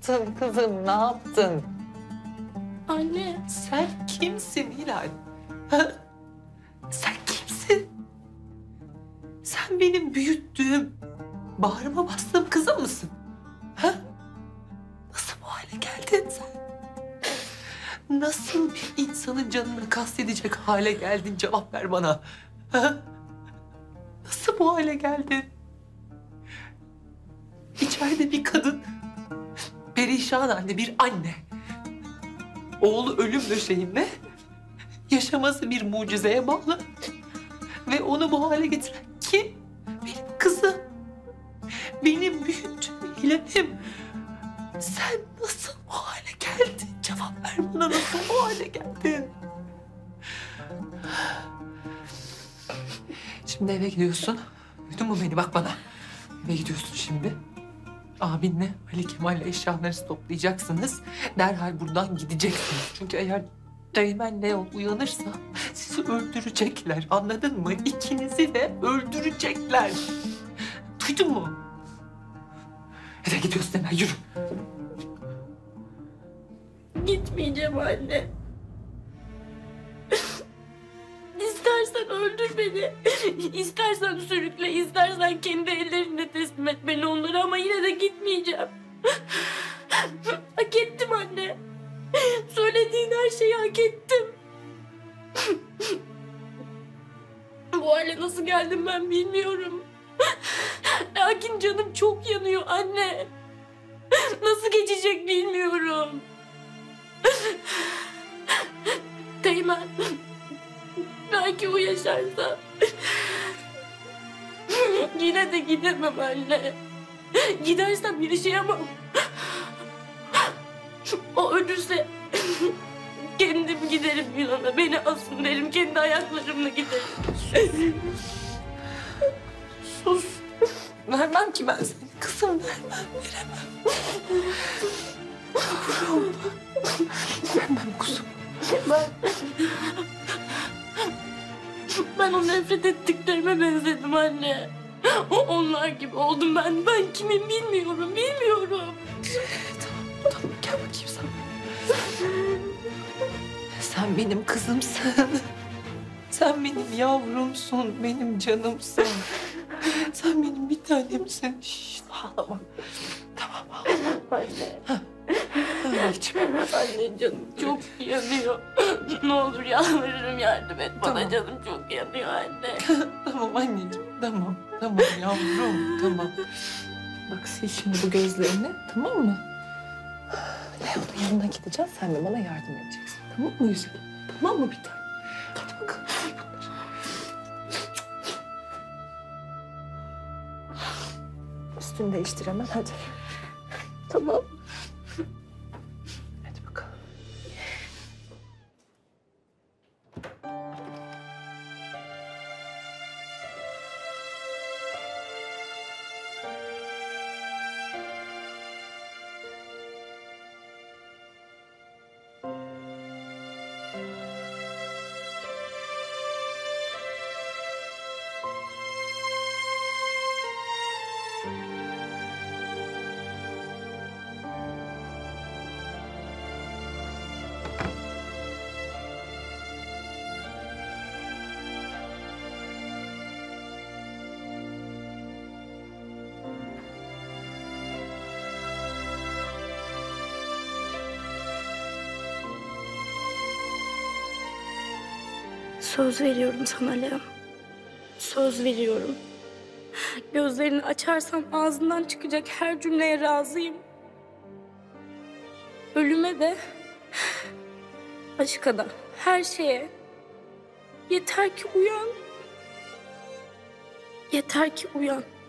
yaptın kızım, ne yaptın? Anne. Sen kimsin Hilal? Ha? Sen kimsin? Sen benim büyüttüğüm, bağrıma bastığım kızım mısın? Ha? Nasıl bu hale geldin sen? Nasıl bir insanın canını kastedecek hale geldin? Cevap ver bana. Ha? Nasıl bu hale geldin? İçeride bir kadın, perişan halde bir anne. Oğlu ölüm döşeğinde, yaşaması bir mucizeye bağlı. Ve onu bu hale getiren kim? Benim kızım. Benim büyüttüğüm Hilal'im. Sen nasıl bu hale geldin? Cevap ver bana, nasıl bu hale geldin? Şimdi eve gidiyorsun. Duydun mu beni? Bak bana. Eve gidiyorsun şimdi. Abinle Ali Kemal'le eşyalarınızı toplayacaksınız. Derhal buradan gideceksiniz. Çünkü eğer Teğmen Leon uyanırsa sizi öldürecekler. Anladın mı? İkinizi de öldürecekler. Duydun mu? Eve gidiyorsun hemen, yürü. Gitmeyeceğim anne. İstersen öldür beni. İstersen sürükle, istersen kendi ellerine teslim et beni onlara ama yine de gitmeyeceğim. Hak ettim anne. Söylediğin her şeyi hak ettim. Bu hale nasıl geldim ben bilmiyorum. Lakin canım çok yanıyor anne. Nasıl geçecek bilmiyorum. Teğmen. Belki o yaşarsa. Yine de gidemem anne. Gidersem yaşayamam. O ölürse kendim giderim Yunan'a. Beni asın derim. Kendi ayaklarımla giderim. Sus. Vermem ki ben seni. Kızım vermem, veremem. Yavrum. Vermem kuzum. Ben o nefret ettiklerime benzedim anne. Onlar gibi oldum ben. Ben kimim bilmiyorum, bilmiyorum. Tamam, gel bakayım sen. Sen benim kızımsın. Sen benim yavrumsun, benim canımsın. Sen benim bir tanemsin. Şşt, ağlama. Tamam, ağlama. Anne. Anneciğim. Anne canım çok yanıyor. Ne olur yalvarırım yardım et bana, Tamam. canım çok yanıyor anne. Tamam anneciğim, tamam. Tamam yavrum, tamam. Bak sil şimdi bu gözlerini, tamam mı? Leon'un yanına gideceğiz, sen de bana yardım edeceksin. Tamam mı güzelim? Tamam mı bir tane? Hadi bakalım, giy bunları. Üstünü değiştir hemen, hadi. Tamam. Hadi bakalım. Söz veriyorum sana Leon. Söz veriyorum. Gözlerini açarsam ağzından çıkacak her cümleye razıyım. Ölüme de, aşka da, her şeye. Yeter ki uyan. Yeter ki uyan.